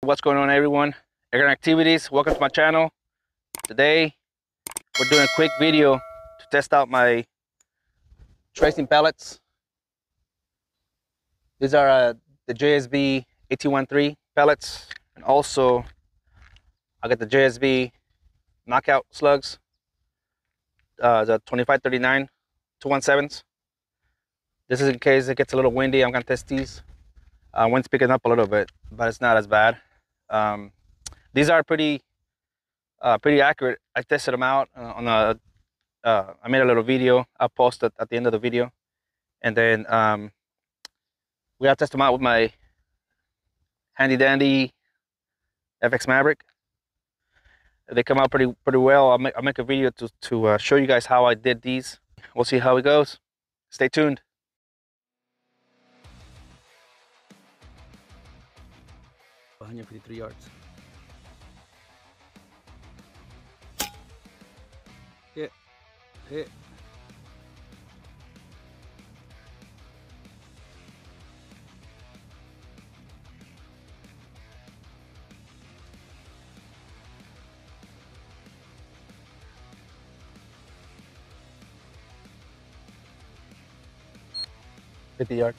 What's going on, everyone? Airgun Activities, welcome to my channel. Today we're doing a quick video to test out my tracing pellets. These are the JSB 1813 pellets, and also I got the JSB knockout slugs, the 2539 217s. This is in case it gets a little windy. I'm gonna test these. Wind's picking up a little bit, but it's not as bad. These are pretty accurate. I tested them out on a. I made a little video. I'll post it at the end of the video, and then we gotta test them out with my handy dandy FX Maverick. They come out pretty well. I'll make a video to show you guys how I did these. We'll see how it goes. Stay tuned. $153 yards. Hit. $50 yards.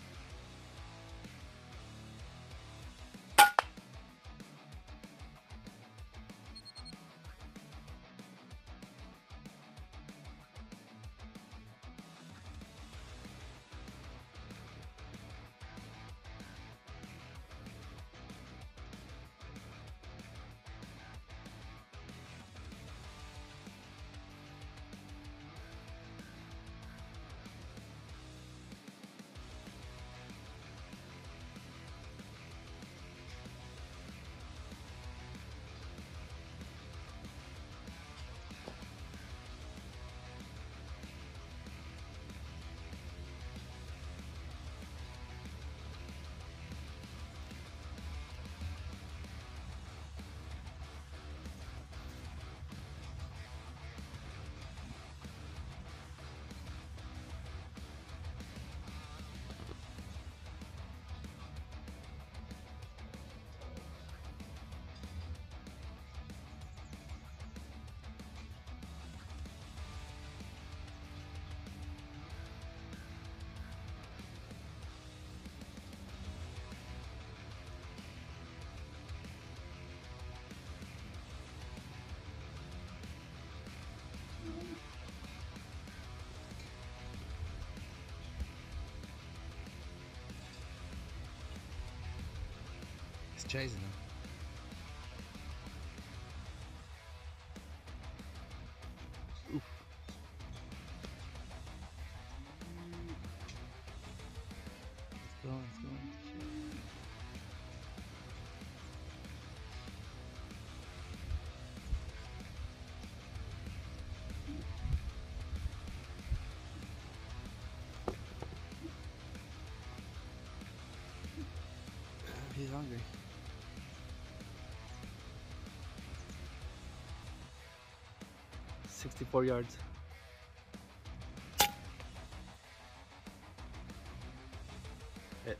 It's chasing them. Oof. It's going. He's hungry. $64 yards. Hit.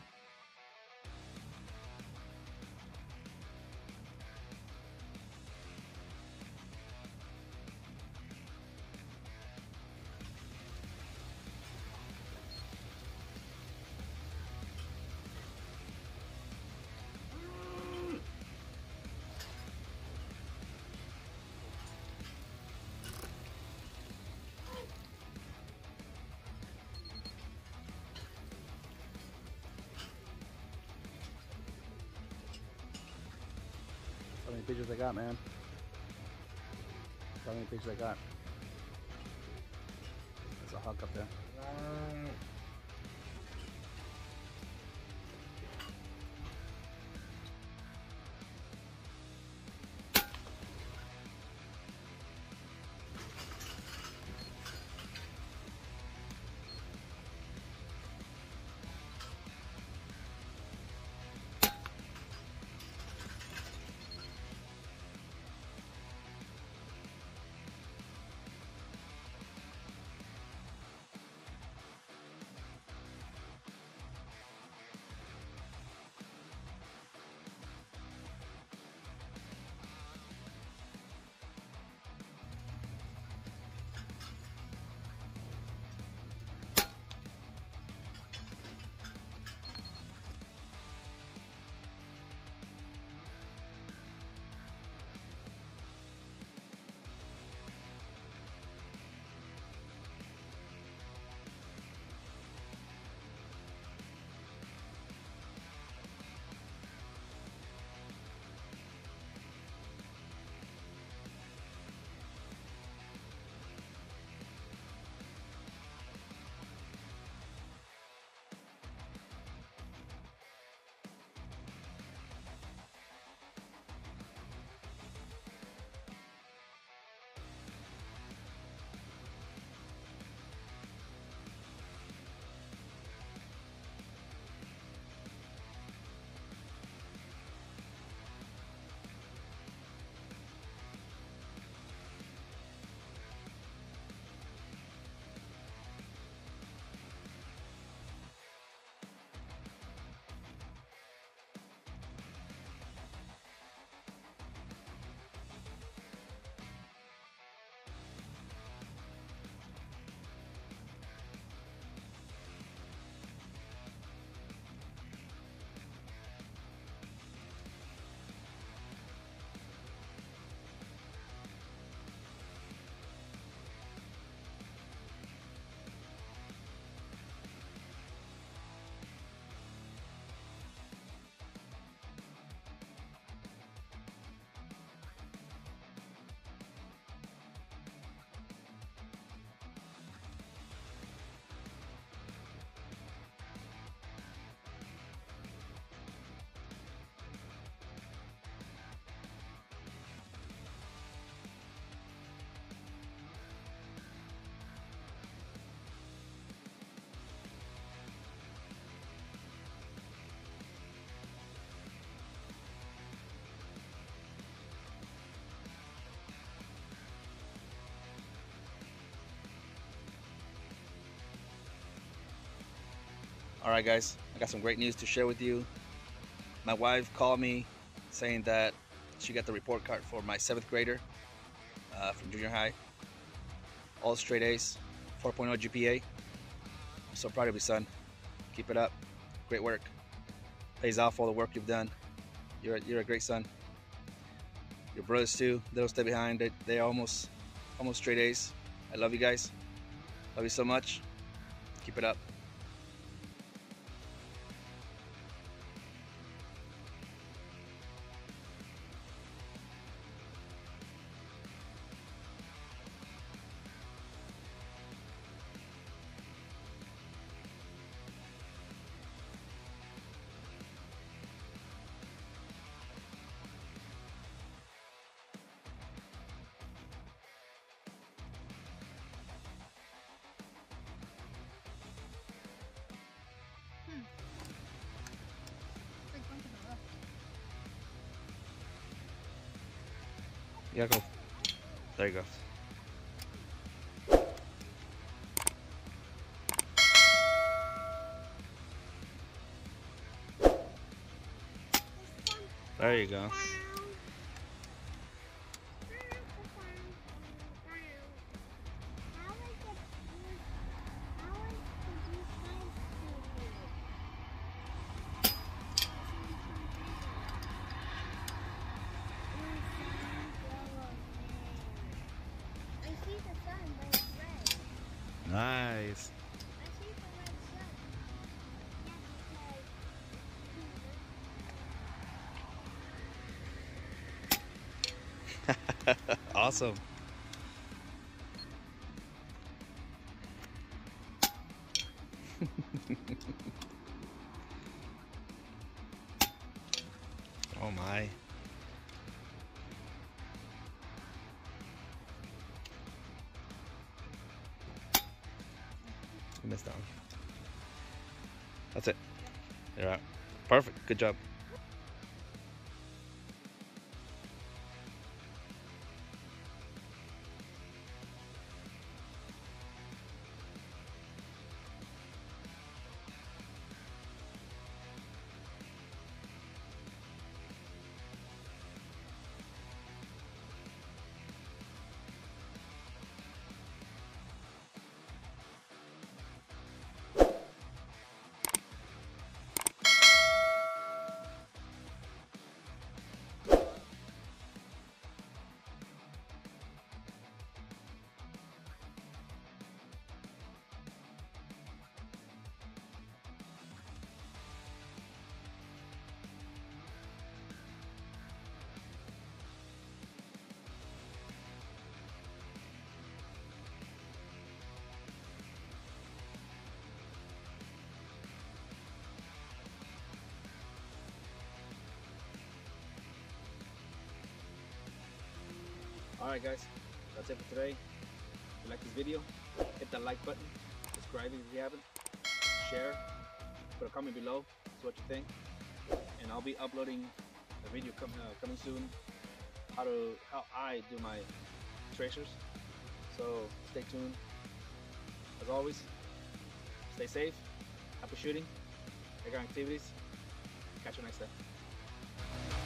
How many pictures I got, man? How many pictures I got? There's a hawk up there. All right, guys, I got some great news to share with you. My wife called me saying that she got the report card for my 7th grader from junior high. All straight A's, 4.0 GPA. I'm so proud of you, son. Keep it up. Great work. Pays off all the work you've done. You're a great son. Your brothers too, they don't stay behind. They're almost straight A's. I love you guys. Love you so much. Keep it up. Yeah, go. There you go. There you go. Nice. Awesome. Oh my. You missed that one. That's it. You're out. Perfect. Good job. Alright guys, that's it for today. If you like this video, hit that like button, subscribe if you haven't, share, put a comment below, see what you think, and I'll be uploading a video coming soon, how I do my tracers, so stay tuned. As always, stay safe, happy shooting, bigger activities, catch you next time.